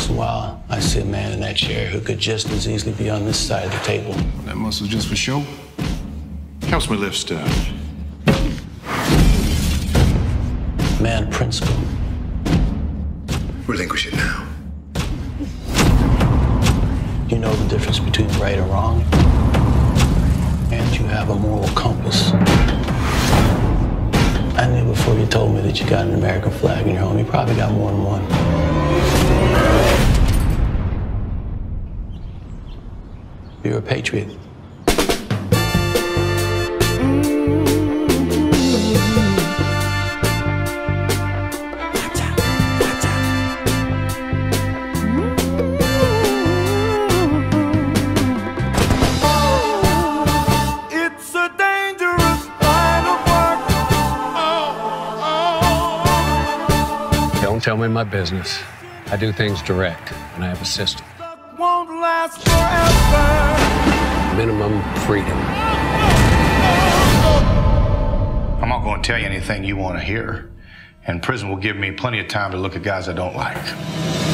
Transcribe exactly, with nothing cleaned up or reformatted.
once in a while, I see a man in that chair who could just as easily be on this side of the table. That muscle's just for show. Helps me lift stuff. Man of principle. Relinquish it now. You know the difference between right and wrong, and you have a moral compass. I knew before you told me that you got an American flag in your home. You probably got more than one. You're a patriot. Don't tell me my business. I do things direct, and I have a system. Won't last forever. Minimum freedom. I'm not going to tell you anything you want to hear. And prison will give me plenty of time to look at guys I don't like.